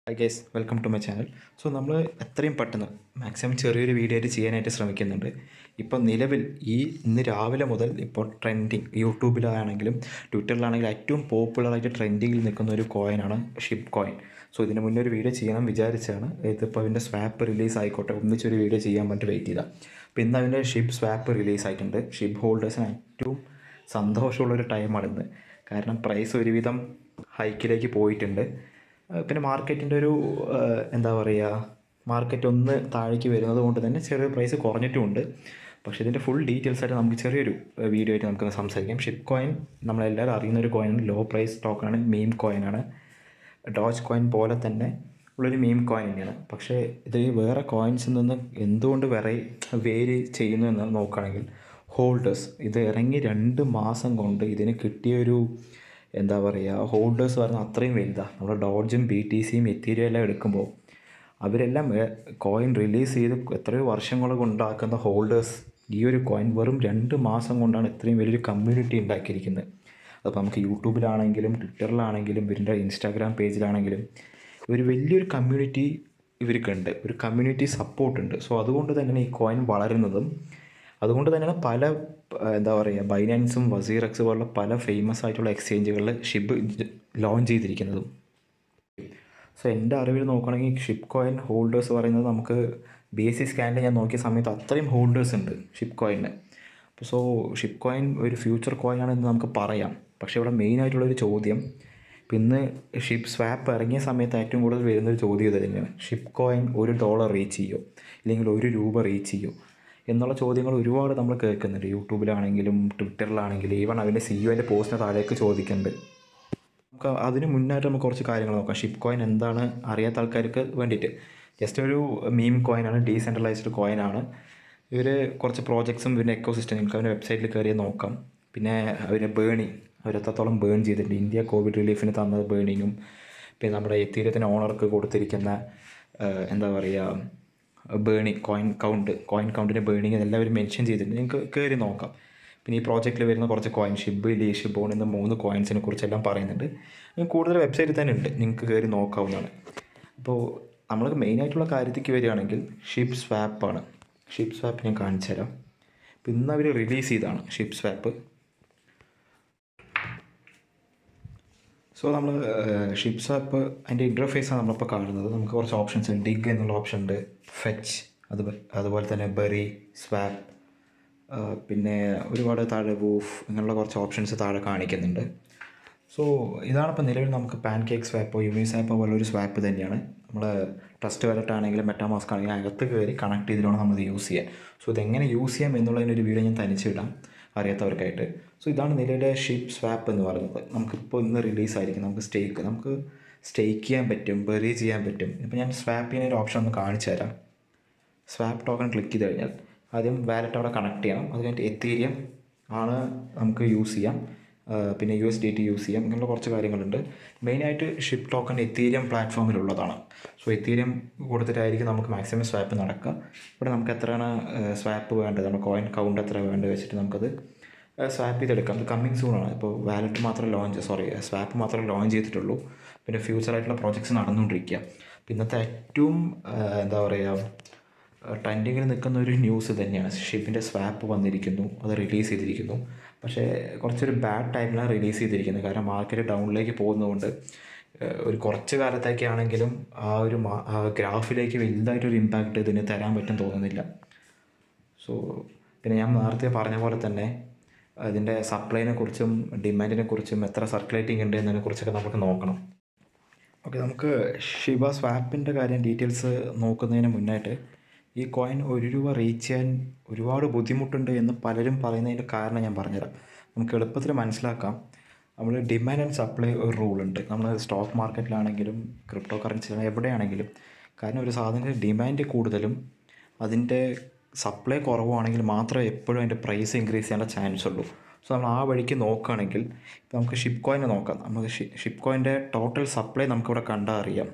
Hi guys, welcome to my channel. So നമ്മൾ എത്രയും പെട്ടെന്ന് മാക്സിമം ചെറിയൊരു വീഡിയോ ആയിട്ട് ചെയ്യാനായിട്ട് ശ്രമിക്കുന്നുണ്ട്. ഇപ്പോൾ നിലവിൽ ഇന്ന് രാവിലെ മുതൽ ഇപ്പോൾ ട്രെൻഡിങ് യൂട്യൂബിലാണെങ്കിലും ട്വിറ്ററിലാണെങ്കിലും ഏറ്റവും പോപ്പുലറായിട്ട് ട്രെൻഡിങ്ങിൽ നിൽക്കുന്ന ഒരു കോയിനാണ് ഷിബ് കോയിൻ. സോ ഇതിന് മുന്നേ ഒരു വീഡിയോ ചെയ്യണം വിചാരിച്ചാണ്. ഇതിപ്പോൾ അതിൻ്റെ സ്വാപ്പ് റിലീസ് ആയിക്കോട്ടെ ഒന്നിച്ചൊരു വീഡിയോ ചെയ്യാൻ വേണ്ടി വെയിറ്റ് ചെയ്താൽ. അപ്പോൾ ഇന്ന് അതിൻ്റെ ഷിബ് സ്വാപ്പ് റിലീസ് ആയിട്ടുണ്ട്. ഷിബ് ഹോൾഡേഴ്സിന് ഏറ്റവും സന്തോഷമുള്ളൊരു ടൈമാണിന്ന്. കാരണം പ്രൈസ് ഒരുവിധം ഹൈക്കിലേക്ക് പോയിട്ടുണ്ട്. പിന്നെ മാർക്കറ്റിൻ്റെ ഒരു എന്താ പറയുക, മാർക്കറ്റ് ഒന്ന് താഴേക്ക് വരുന്നത് കൊണ്ട് തന്നെ ചെറിയ പ്രൈസ് കുറഞ്ഞിട്ടുമുണ്ട്. പക്ഷേ ഇതിൻ്റെ ഫുൾ ഡീറ്റെയിൽസ് ആയിട്ട് നമുക്ക് ചെറിയൊരു വീഡിയോ ആയിട്ട് നമുക്ക് സംസാരിക്കാം. ഷിബ് കോയിൻ നമ്മളെല്ലാവരും അറിയുന്നൊരു കോയിനാണ്, ലോ പ്രൈസ് ടോക്കണാണ്, മീം കോയിനാണ്. ഡോജ് കോയിൻ പോലെ തന്നെ ഉള്ളൊരു മീം കോയിൻ തന്നെയാണ്. പക്ഷേ ഇത് വേറെ കോയിൻസിൽ നിന്ന് എന്തുകൊണ്ട് വേരി ചെയ്യുന്നു എന്ന് നോക്കുകയാണെങ്കിൽ ഹോൾഡേഴ്സ് ഇത് ഇറങ്ങി 2 മാസം കൊണ്ട് ഇതിന് കിട്ടിയൊരു എന്താ പറയുക, ഹോൾഡേഴ്സ് പറഞ്ഞാൽ അത്രയും വലുതാണ്. നമ്മുടെ ഡോഡ്ജും BTCയും എത്തീരിയം എല്ലാം എടുക്കുമ്പോൾ അവരെല്ലാം കോയിൻ റിലീസ് ചെയ്ത് എത്രയോ വർഷങ്ങൾ കൊണ്ടാക്കുന്ന ഹോൾഡേഴ്സ് ഈ ഒരു കോയിൻ വെറും 2 മാസം കൊണ്ടാണ് ഇത്രയും വലിയൊരു കമ്മ്യൂണിറ്റി ഉണ്ടാക്കിയിരിക്കുന്നത്. അപ്പോൾ നമുക്ക് യൂട്യൂബിലാണെങ്കിലും ട്വിറ്ററിലാണെങ്കിലും ഇവരുടെ ഇൻസ്റ്റാഗ്രാം പേജിലാണെങ്കിലും ഒരു വലിയൊരു കമ്മ്യൂണിറ്റി ഇവർക്കുണ്ട്, ഒരു കമ്മ്യൂണിറ്റി സപ്പോർട്ടുണ്ട്. സോ അതുകൊണ്ട് തന്നെയാണ് ഈ കോയിൻ വളരുന്നതും. അതുകൊണ്ട് തന്നെയാണ് പല എന്താ പറയുക, ബൈനാൻസും wazirx പോലുള്ള പല ഫേമസ് ആയിട്ടുള്ള എക്സ്ചേഞ്ചുകളിൽ ഷിബ് ലോഞ്ച് ചെയ്തിരിക്കുന്നതും. സോ എൻ്റെ അറിവിൽ നോക്കുകയാണെങ്കിൽ ഷിബ് കോയിൻ ഹോൾഡേഴ്സ് പറയുന്നത് നമുക്ക് ബേസിക് സ്കാനിൽ ഞാൻ നോക്കിയ സമയത്ത് അത്രയും ഹോൾഡേഴ്സ് ഉണ്ട് ഷിബ് കോയിന്. സോ ഷിബ് കോയിൻ ഒരു ഫ്യൂച്ചർ കോയിനാണെന്ന് നമുക്ക് പറയാം. പക്ഷേ ഇവിടെ മെയിനായിട്ടുള്ളൊരു ചോദ്യം, ഇന്ന് ഷിബ് സ്വാപ്പ് ഇറങ്ങിയ സമയത്ത് ഏറ്റവും കൂടുതൽ വരുന്നൊരു ചോദ്യം ഇത് തന്നെയാണ്. ഷിബ് കോയിൻ $1 റീച്ച് ചെയ്യോ ഇല്ലെങ്കിൽ ₹1 റീച്ച് ചെയ്യോ എന്നുള്ള ചോദ്യങ്ങൾ ഒരുപാട് നമ്മൾ കേൾക്കുന്നുണ്ട്. യൂട്യൂബിലാണെങ്കിലും ട്വിറ്ററിലാണെങ്കിലും ഈവൺ അതിൻ്റെ സിഇഒൻ്റെ പോസ്റ്റിന് താഴേക്ക് ചോദിക്കുന്നുണ്ട്. നമുക്ക് അതിന് മുന്നായിട്ട് നമുക്ക് കുറച്ച് കാര്യങ്ങൾ നോക്കാം. ഷിബ് കോയിൻ എന്താണ് അറിയാത്ത ആൾക്കാർക്ക് വേണ്ടിയിട്ട്. ജസ്റ്റ് ഒരു മീം കോയിനാണ്, ഡീസെൻട്രലൈസ്ഡ് കോയിനാണ്. ഇവർ കുറച്ച് പ്രോജക്ട്സും ഇവരുടെ എക്കോസിസ്റ്റം നിങ്ങൾക്ക് അവരുടെ വെബ്സൈറ്റിൽ കയറി നോക്കാം. പിന്നെ അവരെ അവരെത്രത്തോളം ബേൺ ചെയ്തിട്ടുണ്ട്. ഇന്ത്യ കോവിഡ് റിലീഫിന് തന്നത് ബേണിങ്ങും, പിന്നെ നമ്മുടെ എത്തീരിയത്തിന് ഓണർക്ക് കൊടുത്തിരിക്കുന്ന എന്താ പറയുക ബേണിങ് കോയിൻ കൗണ്ടിൻ്റെ ബേണിങ് ഇതെല്ലാം അവർ മെൻഷൻ ചെയ്തിട്ടുണ്ട്. നിങ്ങൾക്ക് കയറി നോക്കാം. പിന്നെ ഈ പ്രോജക്റ്റിൽ വരുന്ന കുറച്ച് കോയിൻ ഷിബ്, ഷിബോൺ എന്ന 3 കോയിൻസിനെ കുറിച്ചെല്ലാം പറയുന്നുണ്ട്. കൂടുതൽ വെബ്സൈറ്റിൽ തന്നെ ഉണ്ട്, നിങ്ങൾക്ക് കയറി നോക്കാവുന്നതാണ്. അപ്പോൾ നമ്മൾ മെയിനായിട്ടുള്ള കാര്യത്തേക്ക് വരികയാണെങ്കിൽ ഷിബ് സ്വാപ്പാണ്. ഷിബ് സ്വാപ്പ് ഞാൻ കാണിച്ചു തരാം. അപ്പോൾ ഇന്ന് അവർ റിലീസ് ചെയ്തതാണ് ഷിബ് സ്വാപ്പ്. സോ നമ്മൾ ഷിബ് സ്വാപ്പ് അതിൻ്റെ ഇൻ്റർഫേസാണ് നമ്മളിപ്പോൾ കാണുന്നത്. നമുക്ക് കുറച്ച് ഓപ്ഷൻസ് ഉണ്ട്. ഡിഗ് എന്നുള്ള ഓപ്ഷൻ ഉണ്ട്, ഫെച്ച്, അതുപോലെ തന്നെ ബെറി, സ്വാപ്പ്, പിന്നെ ഒരുപാട് താഴെ വൂഫ് ഇങ്ങനെയുള്ള കുറച്ച് ഓപ്ഷൻസ് താഴെ കാണിക്കുന്നുണ്ട്. സോ ഇതാണിപ്പോൾ നിലവിൽ നമുക്ക് പാൻകേക്ക് സ്വാപ്പോ യൂണിസ്വാപ്പോ പോലൊരു സ്വാപ്പ് തന്നെയാണ്. നമ്മൾ ട്രസ്റ്റ് വാലറ്റ് ആണെങ്കിലും മെറ്റാമാസ്ക് ആണെങ്കിലും അകത്ത് കയറി കണക്ട് ചെയ്തിട്ടാണ് നമ്മളിത് യൂസ് ചെയ്യുക. സോ ഇതെങ്ങനെ യൂസ് ചെയ്യാം എന്നുള്ളതിനൊരു വീഡിയോ ഞാൻ തനിച്ചിടാം അറിയാത്തവർക്കായിട്ട്. സോ ഇതാണ് നിലവിലെ ഷിബ് സ്വാപ്പ് എന്ന് പറയുന്നത്. നമുക്കിപ്പോൾ ഇന്ന് റിലീസായിരിക്കും. നമുക്ക് സ്റ്റേക്ക് ചെയ്യാൻ പറ്റും, ബെറി ചെയ്യാൻ പറ്റും. ഇപ്പോൾ ഞാൻ സ്വാപ്പ് ചെയ്യുന്ന ഒരു ഓപ്ഷൻ ഒന്ന് കാണിച്ചു തരാം. സ്വാപ്പ് ടോക്കൺ ക്ലിക്ക് ചെയ്ത് കഴിഞ്ഞാൽ ആദ്യം വാലറ്റ് അവിടെ കണക്ട് ചെയ്യണം. അത് കഴിഞ്ഞിട്ട് എത്തീരിയം ആണ് നമുക്ക് യൂസ് ചെയ്യാം, പിന്നെ USDT യൂസ് ചെയ്യാം. ഇങ്ങനെയുള്ള കുറച്ച് കാര്യങ്ങളുണ്ട്. മെയിനായിട്ട് ഷിബ് ടോക്കൺ എത്തീരിയം പ്ലാറ്റ്ഫോമിലുള്ളതാണ്. സോ എത്തീരിയം കൊടുത്തിട്ടായിരിക്കും നമുക്ക് മാക്സിമം സ്വാപ്പ് നടക്കുക. ഇവിടെ നമുക്ക് എത്രയാണ് സ്വാപ്പ് വേണ്ടത്, നമ്മുടെ കോയിൻ കൗണ്ട് എത്ര വേണ്ടത് വെച്ചിട്ട് നമുക്കത് സ്വാപ്പ് ചെയ്തെടുക്കാം. ഇത് കമ്മിങ് സൂണാണ്. ഇപ്പോൾ വാലറ്റ് മാത്രം സ്വാപ്പ് മാത്രമേ ലോഞ്ച് ചെയ്തിട്ടുള്ളൂ. പിന്നെ ഫ്യൂച്ചറായിട്ടുള്ള പ്രോജക്ട്സ് നടന്നുകൊണ്ടിരിക്കുക. ഇന്നത്തെ ഏറ്റവും എന്താ പറയുക ട്രെൻഡിങ്ങിൽ നിൽക്കുന്ന ഒരു ന്യൂസ് തന്നെയാണ്. ഷിബിൻ്റെ സ്വാപ്പ് വന്നിരിക്കുന്നു, അത് റിലീസ് ചെയ്തിരിക്കുന്നു. പക്ഷേ കുറച്ചൊരു ബാഡ് ടൈമിലാണ് റിലീസ് ചെയ്തിരിക്കുന്നത്. കാരണം മാർക്കറ്റ് ഡൗണിലേക്ക് പോകുന്നതുകൊണ്ട് ഒരു കുറച്ച് കാലത്തേക്കാണെങ്കിലും ആ ഒരു ഗ്രാഫിലേക്ക് വലുതായിട്ടൊരു ഇമ്പാക്റ്റ് ഇതിന് തരാൻ പറ്റും തോന്നുന്നില്ല. സോ പിന്നെ ഞാൻ നേരത്തെ പറഞ്ഞ പോലെ തന്നെ അതിൻ്റെ സപ്ലൈനെ കുറിച്ചും ഡിമാൻഡിനെ കുറിച്ചും എത്ര സർക്കുലേറ്റിംഗ് ഉണ്ട് എന്നതിനെ കുറിച്ചൊക്കെ നമുക്ക് നോക്കണം. ഓക്കെ, നമുക്ക് ഷിബ സ്വാപ്പിൻ്റെ കാര്യം ഡീറ്റെയിൽസ് നോക്കുന്നതിന് മുന്നായിട്ട് ഈ കോയിൻ $1 റീച്ച് ചെയ്യാൻ ഒരുപാട് ബുദ്ധിമുട്ടുണ്ട് എന്ന് പലരും പറയുന്നതിൻ്റെ കാരണം ഞാൻ പറഞ്ഞുതരാം. നമുക്ക് എളുപ്പത്തിൽ മനസ്സിലാക്കാം. നമ്മൾ ഡിമാൻഡ് ആൻഡ് സപ്ലൈ ഒരു റൂളുണ്ട്. നമ്മൾ സ്റ്റോക്ക് മാർക്കറ്റിലാണെങ്കിലും ക്രിപ്റ്റോ കറൻസിയിലാണെങ്കിലും എവിടെയാണെങ്കിലും. കാരണം ഒരു സാധനത്തിന് ഡിമാൻഡ് കൂടുതലും അതിൻ്റെ സപ്ലൈ കുറവാണെങ്കിൽ മാത്രമേ എപ്പോഴും അതിൻ്റെ പ്രൈസ് ഇൻക്രീസ് ചെയ്യാനുള്ള ചാൻസ് ഉള്ളൂ. സോ നമ്മൾ ആ വഴിക്ക് നോക്കുകയാണെങ്കിൽ ഇപ്പോൾ നമുക്ക് ഷിബ് കോയിനെ നോക്കാം. നമുക്ക് ഷിബ് കോയിൻ്റെ ടോട്ടൽ സപ്ലൈ നമുക്കിവിടെ കണ്ടാൽ അറിയാം.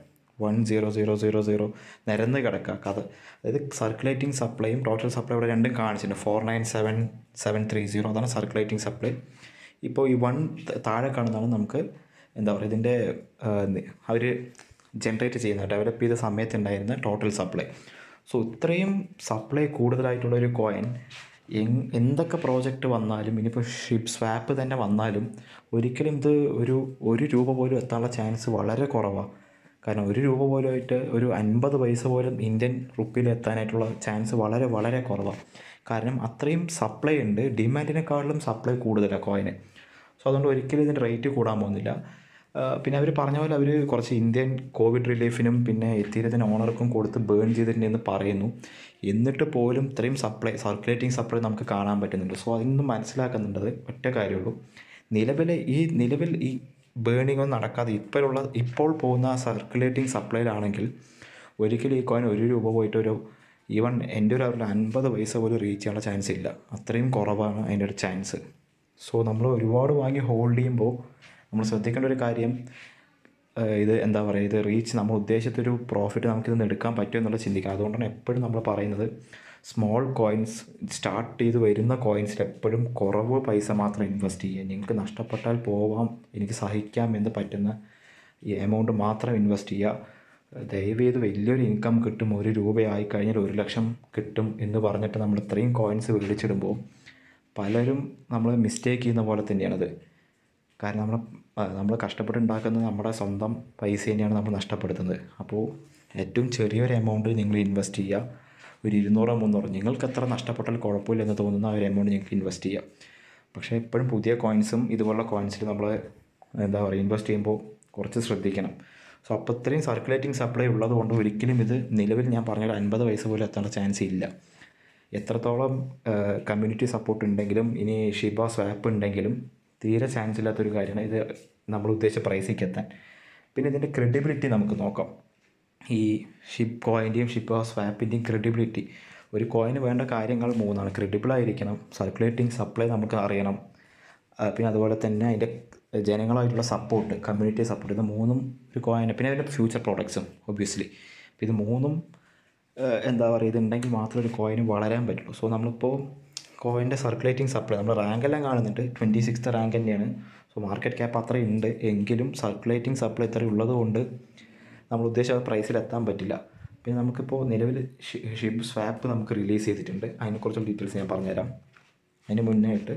10000 നിരന്ന് കിടക്കുക കഥ. അതായത് സർക്കുലേറ്റിംഗ് സപ്ലൈയും ടോട്ടൽ സപ്ലൈ ഇവിടെ രണ്ടും കാണിച്ചിട്ടുണ്ട്. 497730 അതാണ് സർക്കുലേറ്റിംഗ് സപ്ലൈ. ഇപ്പോൾ ഈ 1 താഴെ കാണുന്നതാണ് നമുക്ക് എന്താ പറയുക ഇതിൻ്റെ അവർ ജനറേറ്റ് ചെയ്യുന്ന ഡെവലപ്പ് ചെയ്ത സമയത്തുണ്ടായിരുന്ന ടോട്ടൽ സപ്ലൈ. സോ ഇത്രയും സപ്ലൈ കൂടുതലായിട്ടുള്ളൊരു കോയിൻ എന്തൊക്കെ പ്രോജക്റ്റ് വന്നാലും, ഇനിയിപ്പോൾ ഷിബ് സ്വാപ്പ് തന്നെ വന്നാലും ഒരിക്കലും ഇത് ഒരു രൂപ പോലും എത്താനുള്ള ചാൻസ് വളരെ കുറവാണ്. കാരണം ഒരു രൂപ പോലും ആയിട്ട് ഒരു 50 പൈസ പോലും ഇന്ത്യൻ റുപ്പിയിൽ എത്താനായിട്ടുള്ള ചാൻസ് വളരെ വളരെ കുറവാണ്. കാരണം അത്രയും സപ്ലൈ ഉണ്ട്, ഡിമാൻഡിനെക്കാളും സപ്ലൈ കൂടുതലാണ് കോയിന്. സോ അതുകൊണ്ട് ഒരിക്കലും ഇതിൻ്റെ റേറ്റ് കൂടാൻ പോകുന്നില്ല. പിന്നെ അവർ പറഞ്ഞ പോലെ അവർ കുറച്ച് ഇന്ത്യൻ കോവിഡ് റിലീഫിനും പിന്നെ എത്തീരിയത്തിൻ്റെ ഓണർക്കും കൊടുത്ത് ബേൺ ചെയ്തിട്ടുണ്ടെന്ന് പറയുന്നു. എന്നിട്ട് പോലും ഇത്രയും സർക്കുലേറ്റിംഗ് സപ്ലൈ നമുക്ക് കാണാൻ പറ്റുന്നുണ്ട്. സോ അതിൽ നിന്ന് മനസ്സിലാക്കുന്നുണ്ടത് ഒറ്റ കാര്യമുള്ളൂ, നിലവിൽ ഈ ബേണിംഗ് ഒന്നും നടക്കാതെ ഇപ്പോൾ പോകുന്ന സർക്കുലേറ്റിംഗ് സപ്ലൈയിലാണെങ്കിൽ ഒരിക്കലും ഈ കോയിൻ 1 രൂപ പോയിട്ട് ഈവൻ എൻ്റെ ഒരു 50 പൈസ പോലും റീച്ച് ചെയ്യാനുള്ള ചാൻസ് ഇല്ല. അത്രയും കുറവാണ് അതിൻ്റെ ഒരു ചാൻസ്. സോ നമ്മൾ ഒരുപാട് വാങ്ങി ഹോൾഡ് ചെയ്യുമ്പോൾ നമ്മൾ ശ്രദ്ധിക്കേണ്ട ഒരു കാര്യം, ഇത് എന്താ പറയുക, ഇത് നമ്മൾ ഉദ്ദേശിച്ചൊരു പ്രോഫിറ്റ് നമുക്കിതൊന്ന് എടുക്കാൻ പറ്റുമോ എന്നുള്ളത് ചിന്തിക്കുക. അതുകൊണ്ടാണ് എപ്പോഴും നമ്മൾ പറയുന്നത് സ്മോൾ കോയിൻസ്, സ്റ്റാർട്ട് ചെയ്ത് വരുന്ന കോയിൻസിൽ എപ്പോഴും കുറവ് പൈസ മാത്രം ഇൻവെസ്റ്റ് ചെയ്യുക. നിങ്ങൾക്ക് നഷ്ടപ്പെട്ടാൽ പോവാം, എനിക്ക് സഹിക്കാം എന്ന് പറ്റുന്ന ഈ എമൗണ്ട് മാത്രം ഇൻവെസ്റ്റ് ചെയ്യുക. ദയവേത് വലിയൊരു ഇൻകം കിട്ടും, 1 രൂപയായി കഴിഞ്ഞാൽ 1 ലക്ഷം കിട്ടും എന്ന് പറഞ്ഞിട്ട് നമ്മൾ ഇത്രയും കോയിൻസ് മേടിച്ചിടുമ്പോൾ പലരും നമ്മൾ മിസ്റ്റേക്ക് ചെയ്യുന്ന പോലെ തന്നെയാണത്. കാരണം നമ്മൾ കഷ്ടപ്പെട്ടുണ്ടാക്കുന്നത് നമ്മുടെ സ്വന്തം പൈസ തന്നെയാണ് നമ്മൾ നഷ്ടപ്പെടുത്തുന്നത്. അപ്പോൾ ഏറ്റവും ചെറിയൊരു എമൗണ്ട് നിങ്ങൾ ഇൻവെസ്റ്റ് ചെയ്യുക. ഒരു 200-300 നിങ്ങൾക്ക് എത്ര നഷ്ടപ്പെട്ടാൽ കുഴപ്പമില്ലെന്ന് തോന്നുന്ന ആ ഒരു എമൗണ്ട് നിങ്ങൾക്ക് ഇൻവെസ്റ്റ് ചെയ്യാം. പക്ഷേ എപ്പോഴും പുതിയ കോയിൻസും ഇതുപോലുള്ള കോയിൻസിൽ നമ്മൾ ഇൻവെസ്റ്റ് ചെയ്യുമ്പോൾ കുറച്ച് ശ്രദ്ധിക്കണം. സോ അപ്പോൾ ഇത്രയും സർക്കുലേറ്റിംഗ് സപ്ലൈ ഉള്ളത് കൊണ്ട് ഒരിക്കലും ഇത് നിലവിൽ ഞാൻ പറഞ്ഞൊരു 50 പൈസ പോലും എത്താനുള്ള ചാൻസ് ഇല്ല. എത്രത്തോളം കമ്മ്യൂണിറ്റി സപ്പോർട്ട് ഉണ്ടെങ്കിലും ഇനി ഷിബ സ്വാപ്പ് ഉണ്ടെങ്കിലും തീരെ ചാൻസ് ഇല്ലാത്തൊരു കാര്യമാണ് ഇത് നമ്മൾ ഉദ്ദേശിച്ച പ്രൈസിലേക്ക് എത്താൻ. പിന്നെ ഇതിൻ്റെ ക്രെഡിബിലിറ്റി നമുക്ക് നോക്കാം. ഈ ഷിബ് കോയിൻ്റെയും ഷിബ സ്വാപ്പിൻ്റെയും ക്രെഡിബിലിറ്റി, ഒരു കോയിന് വേണ്ട കാര്യങ്ങൾ 3ആണ്. ക്രെഡിബിളായിരിക്കണം, സർക്കുലേറ്റിംഗ് സപ്ലൈ നമുക്ക് അറിയണം, പിന്നെ അതുപോലെ തന്നെ അതിൻ്റെ ജനങ്ങളായിട്ടുള്ള സപ്പോർട്ട്, കമ്മ്യൂണിറ്റി സപ്പോർട്ട്, ഇത് 3ഉം ഒരു കോയിന്. പിന്നെ അതിൻ്റെ ഫ്യൂച്ചർ പ്രോഡക്ട്സും ഒബ്വിയസ്ലി. അപ്പോൾ ഇത് 3ഉം ഇതുണ്ടെങ്കിൽ മാത്രമേ ഒരു കോയിന് വളരാൻ പറ്റുള്ളൂ. സോ നമ്മളിപ്പോൾ കോയിൻ്റെ സർക്കുലേറ്റിംഗ് സപ്ലൈ നമ്മൾ റാങ്കെല്ലാം കാണുന്നുണ്ട്, 26th റാങ്ക് തന്നെയാണ്. സോ മാർക്കറ്റ് ക്യാപ്പ് അത്ര ഉണ്ട്, എങ്കിലും സർക്കുലേറ്റിംഗ് സപ്ലൈ ഇത്ര ഉള്ളത് കൊണ്ട് നമ്മൾ ഉദ്ദേശിച്ച പ്രൈസിൽ എത്താൻ പറ്റില്ല. പിന്നെ നമുക്കിപ്പോൾ നിലവിൽ ഷിബ് സ്വാപ്പ് നമുക്ക് റിലീസ് ചെയ്തിട്ടുണ്ട്. അതിനെക്കുറിച്ചുള്ള ഡീറ്റെയിൽസ് ഞാൻ പറഞ്ഞുതരാം. അതിന് മുന്നേ ആയിട്ട്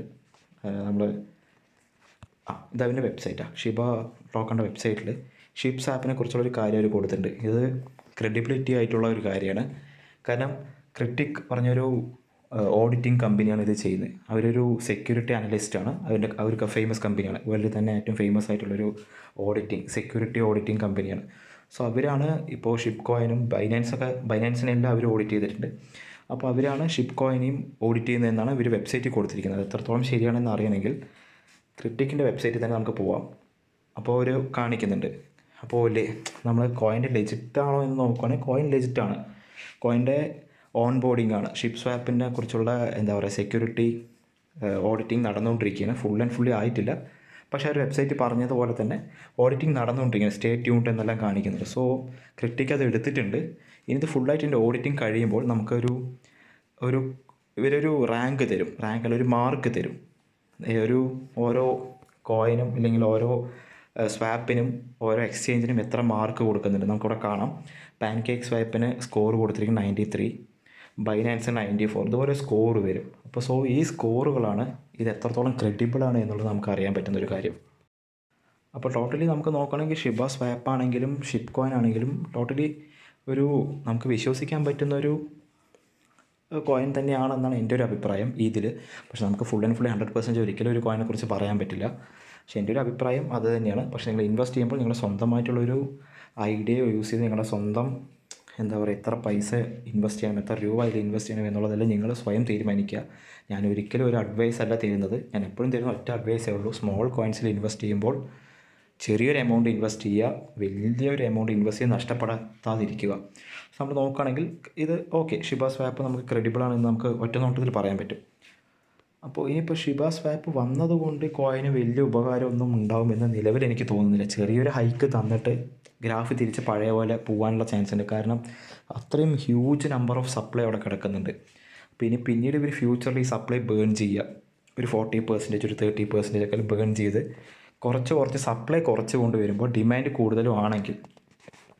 ഇതവൻ്റെ വെബ്സൈറ്റാണ്, ഷിബ ടോക്കണിൻ്റെ വെബ്സൈറ്റിൽ ഷിബ് സ്വാപ്പിനെ കുറിച്ചുള്ളൊരു കാര്യം അവർ കൊടുത്തിട്ടുണ്ട്. ഇത് ക്രെഡിബിലിറ്റി ആയിട്ടുള്ള ഒരു കാര്യമാണ്. കാരണം ക്രിട്ടിക് പറഞ്ഞൊരു ഓഡിറ്റിംഗ് കമ്പനിയാണ് ഇത് ചെയ്യുന്നത്. അവരൊരു സെക്യൂരിറ്റി അനലിസ്റ്റാണ്. അവർക്ക് ഫേമസ് കമ്പനിയാണ്, വേൾഡിൽ തന്നെ ഏറ്റവും ഫേമസ് ആയിട്ടുള്ളൊരു സെക്യൂരിറ്റി ഓഡിറ്റിംഗ് കമ്പനിയാണ്. സോ അവരാണ് ഇപ്പോൾ ഷിബ് കോയിനും ബൈനാൻസിനെല്ലാം അവർ ഓഡിറ്റ് ചെയ്തിട്ടുണ്ട്. അപ്പോൾ അവരാണ് ഷിബ് കോയിനെയും ഓഡിറ്റ് ചെയ്യുന്നതെന്നാണ് ഇവർ വെബ്സൈറ്റിൽ കൊടുത്തിരിക്കുന്നത്. എത്രത്തോളം ശരിയാണെന്ന് അറിയണമെങ്കിൽ ക്രിട്ടിക്കിൻ്റെ വെബ്സൈറ്റിൽ തന്നെ നമുക്ക് പോവാം. അപ്പോൾ അവർ കാണിക്കുന്നുണ്ട്. അപ്പോൾ നമ്മൾ കോയിൻ്റെ ലെജിറ്റാണോ എന്ന് നോക്കുകയാണെങ്കിൽ കോയിൻ ലെജിറ്റാണ്. കോയിൻ്റെ ഓൺ ബോർഡിംഗ് ആണ്. ഷിബ് സ്വാപ്പിനെ കുറിച്ചുള്ള സെക്യൂരിറ്റി ഓഡിറ്റിംഗ് നടന്നുകൊണ്ടിരിക്കുകയാണ്. ഫുൾ ആൻഡ് ഫുള്ളി ആയിട്ടില്ല, പക്ഷേ ഒരു വെബ്സൈറ്റ് പറഞ്ഞതുപോലെ തന്നെ ഓഡിറ്റിംഗ് നടന്നുകൊണ്ടിരിക്കുകയാണ്. സ്റ്റേ ട്യൂൺഡ് എന്നെല്ലാം കാണിക്കുന്നുണ്ട്. സോ ക്രിട്ടിക്ക് അത് എടുത്തിട്ടുണ്ട്. ഇനി ഇത് ഫുള്ളായിട്ട് ഇതിൻ്റെ ഓഡിറ്റിംഗ് കഴിയുമ്പോൾ നമുക്കൊരു ഇവരൊരു റാങ്ക് തരും, ഒരു മാർക്ക് തരും. ഓരോ കോയിനും അല്ലെങ്കിൽ ഓരോ സ്വാപ്പിനും ഓരോ എക്സ്ചേഞ്ചിനും എത്ര മാർക്ക് കൊടുക്കുന്നുണ്ട് നമുക്കിവിടെ കാണാം. പാൻകേക്ക് സ്വാപ്പിന് സ്കോർ കൊടുത്തിരിക്കുന്നത് 93, ബൈനാൻസ് 94, ഇതുപോലെ സ്കോർ വരും. അപ്പോൾ സോ ഈ സ്കോറുകളാണ് ഇത് എത്രത്തോളം ക്രെഡിബിളാണ് എന്നുള്ളത് നമുക്ക് അറിയാൻ പറ്റുന്നൊരു കാര്യം. അപ്പോൾ ടോട്ടലി നമുക്ക് നോക്കുകയാണെങ്കിൽ ഷിബ സ്വാപ്പ് ആണെങ്കിലും ഷിബ് കോയിൻ ആണെങ്കിലും ടോട്ടലി നമുക്ക് വിശ്വസിക്കാൻ പറ്റുന്നൊരു കോയിൻ തന്നെയാണെന്നാണ് എൻ്റെ ഒരു അഭിപ്രായം ഇതിൽ. പക്ഷേ നമുക്ക് ഫുൾ ആൻഡ് ഫുള്ളി 100% ഒരിക്കലും ഒരു കോയിനെ കുറിച്ച് പറയാൻ പറ്റില്ല. പക്ഷേ എൻ്റെ ഒരു അഭിപ്രായം അത് തന്നെയാണ്. പക്ഷേ നിങ്ങൾ ഇൻവെസ്റ്റ് ചെയ്യുമ്പോൾ നിങ്ങളുടെ സ്വന്തമായിട്ടുള്ളൊരു ഐഡിയ യൂസ് ചെയ്ത് നിങ്ങളുടെ സ്വന്തം എത്ര പൈസ ഇൻവെസ്റ്റ് ചെയ്യണം, എത്ര രൂപ അതിൽ ഇൻവെസ്റ്റ് ചെയ്യണം എന്നുള്ളതെല്ലാം നിങ്ങൾ സ്വയം തീരുമാനിക്കുക. ഞാൻ ഒരിക്കലും ഒരു അഡ്വൈസ് അല്ല തരുന്നത്. ഞാൻ എപ്പോഴും തരുന്ന ഒറ്റ അഡ്വൈസേ ഉള്ളൂ, സ്മോൾ കോയിൻസിൽ ഇൻവെസ്റ്റ് ചെയ്യുമ്പോൾ ചെറിയൊരു എമൗണ്ട് ഇൻവെസ്റ്റ് ചെയ്യുക, വലിയൊരു എമൗണ്ട് ഇൻവെസ്റ്റ് ചെയ്ത് നഷ്ടപ്പെടുത്താതിരിക്കുക. നമ്മൾ നോക്കുകയാണെങ്കിൽ ഇത് ഷിബ സ്വാപ്പ് നമുക്ക് ക്രെഡിബിളാണെന്ന് നമുക്ക് ഒറ്റ നോട്ടത്തിൽ പറയാൻ പറ്റും. അപ്പോൾ ഇനിയിപ്പോൾ ഷിബ സ്വാപ്പ് വന്നതുകൊണ്ട് കോയിന് വലിയ ഉപകാരമൊന്നും ഉണ്ടാകുമെന്ന് നിലവിൽ എനിക്ക് തോന്നുന്നില്ല. ചെറിയൊരു ഹൈക്ക് തന്നിട്ട് ഗ്രാഫ് തിരിച്ച് പഴയ പോലെ പോകാനുള്ള ചാൻസ് ഉണ്ട്. കാരണം അത്രയും ഹ്യൂജ് നമ്പർ ഓഫ് സപ്ലൈ അവിടെ കിടക്കുന്നുണ്ട്. അപ്പോൾ പിന്നീട് ഇവർ ഫ്യൂച്ചറിൽ ഈ സപ്ലൈ ബേൺ ചെയ്യുക, ഒരു 40%, ഒരു 30% ഒക്കെ ബേൺ ചെയ്ത് കുറച്ച് സപ്ലൈ കുറച്ച് കൊണ്ടുവരുമ്പോൾ ഡിമാൻഡ് കൂടുതലും ആണെങ്കിൽ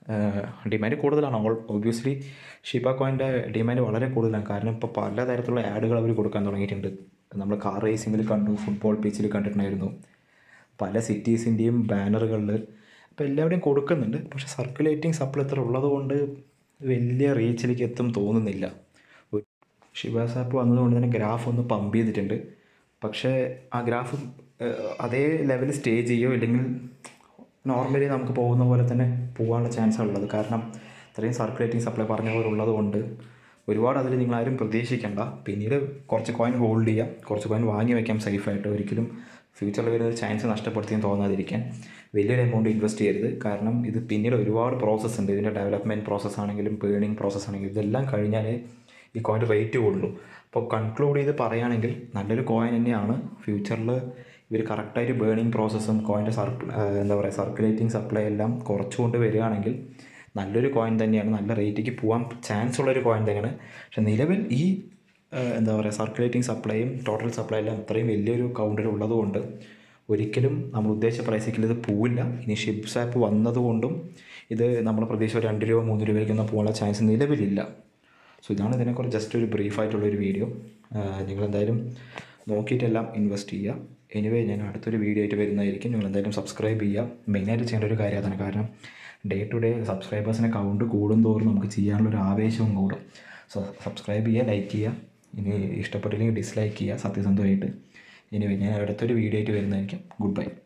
ഡിമാൻഡ് കൂടുതലാണ്. ഒബ്വിയസ്ലി ഷിബ കോയിൻ്റെ ഡിമാൻഡ് വളരെ കൂടുതലാണ്. കാരണം ഇപ്പോൾ പലതരത്തിലുള്ള ആഡുകൾ അവർ കൊടുക്കാൻ തുടങ്ങിയിട്ടുണ്ട്. നമ്മൾ കാർ റേസിങ്ങിൽ കണ്ടു, ഫുട്ബോൾ പിച്ചിൽ കണ്ടിട്ടുണ്ടായിരുന്നു, പല സിറ്റീസിൻ്റെയും ബാനറുകളിൽ ഇപ്പോൾ എല്ലാവരുടെയും കൊടുക്കുന്നുണ്ട്. പക്ഷേ സർക്കുലേറ്റിംഗ് സപ്ലൈ ഇത്ര ഉള്ളത് കൊണ്ട് വലിയ റീച്ചിലേക്ക് എത്തും തോന്നുന്നില്ല. ഷിബാസ്വാപ്പ് വന്നതുകൊണ്ട് തന്നെ ഗ്രാഫ് ഒന്ന് പമ്പ് ചെയ്തിട്ടുണ്ട്. പക്ഷേ ആ ഗ്രാഫ് അതേ ലെവലിൽ സ്റ്റേ ചെയ്യുമോ ഇല്ലെങ്കിൽ നോർമലി നമുക്ക് പോകുന്ന പോലെ തന്നെ പോകാനുള്ള ചാൻസാണ് ഉള്ളത്. കാരണം ഇത്രയും സർക്കുലേറ്റിംഗ് സപ്ലൈ പറഞ്ഞ പോലെ ഉള്ളത് കൊണ്ട് ഒരുപാട് അതിൽ നിങ്ങളാരും പ്രതീക്ഷിക്കേണ്ട. പിന്നീട് കുറച്ച് കോയിൻ ഹോൾഡ് ചെയ്യാം, കുറച്ച് കോയിൻ വാങ്ങി വയ്ക്കാം സേഫായിട്ട്. ഒരിക്കലും ഫ്യൂച്ചറിൽ വരുന്ന ഒരു ചാൻസ് നഷ്ടപ്പെടുത്തിയും തോന്നാതിരിക്കാൻ വലിയൊരു എമൗണ്ട് ഇൻവെസ്റ്റ് ചെയ്യരുത്. കാരണം ഇത് പിന്നീട് ഒരുപാട് പ്രോസസ്സ് ഉണ്ട്. ഇതിൻ്റെ ഡെവലപ്മെൻറ്റ് പ്രോസസ്സ് ആണെങ്കിലും ബേണിംഗ് പ്രോസസ്സ് ആണെങ്കിലും ഇതെല്ലാം കഴിഞ്ഞാലേ ഈ കോയിൻ്റെ റേറ്റ് കൂടുള്ളൂ. അപ്പോൾ കൺക്ലൂഡ് ചെയ്ത് പറയുകയാണെങ്കിൽ നല്ലൊരു കോയിൻ തന്നെയാണ്. ഫ്യൂച്ചറിൽ ഇവർ കറക്റ്റായിട്ട് ബേണിംഗ് പ്രോസസ്സും കോയിൻ്റെ സർക്കുലേറ്റിംഗ് സപ്ലൈ എല്ലാം കുറച്ചുകൊണ്ട് വരികയാണെങ്കിൽ നല്ലൊരു കോയിൻ തന്നെയാണ്. നല്ല റേറ്റിലേക്ക് പോകാൻ ചാൻസ് ഉള്ളൊരു കോയിൻ തന്നെയാണ്. പക്ഷേ നിലവിൽ ഈ സർക്കുലേറ്റിംഗ് സപ്ലൈയും ടോട്ടൽ സപ്ലൈ എല്ലാം അത്രയും വലിയൊരു കൗണ്ടർ ഉള്ളതുകൊണ്ട് ഒരിക്കലും നമ്മൾ ഉദ്ദേശിച്ച പ്രൈസിൽ ഇത് പോവില്ല. ഇനി ഷിബ്സ്വാപ്പ് വന്നതുകൊണ്ടും ഇത് നമ്മുടെ പ്രതീക്ഷ 2 രൂപ 3 രൂപയ്ക്കൊന്നും പോകാനുള്ള ചാൻസ് നിലവിലില്ല. സോ ഇതാണ് ഇതിനെക്കുറിച്ച് ജസ്റ്റ് ഒരു ബ്രീഫായിട്ടുള്ളൊരു വീഡിയോ. നിങ്ങളെന്തായാലും നോക്കിയിട്ടെല്ലാം ഇൻവെസ്റ്റ് ചെയ്യുക. എനിവേ ഞാൻ അടുത്തൊരു വീഡിയോ ആയിട്ട് വരുന്നതായിരിക്കും. നിങ്ങളെന്തായാലും സബ്സ്ക്രൈബ് ചെയ്യുക. മെയിനായിട്ട് ചെയ്യേണ്ട ഒരു കാര്യം അതാണ്. കാരണം ഡേ ടു ഡേ സബ്സ്ക്രൈബേഴ്സിനെ കൗണ്ട് കൂടും തോറും നമുക്ക് ചെയ്യാനുള്ളൊരു ആവേശവും കൂടും. സോ സബ്സ്ക്രൈബ് ചെയ്യുക, ലൈക്ക് ചെയ്യുക. ഇനി ഇഷ്ടപ്പെട്ടില്ലെങ്കിൽ ഡിസ്ലൈക്ക് ചെയ്യുക സത്യസന്ധമായിട്ട്. എനിവേ ഞാൻ അടുത്തൊരു വീഡിയോ ആയിട്ട് വരുന്നതായിരിക്കും. Good bye.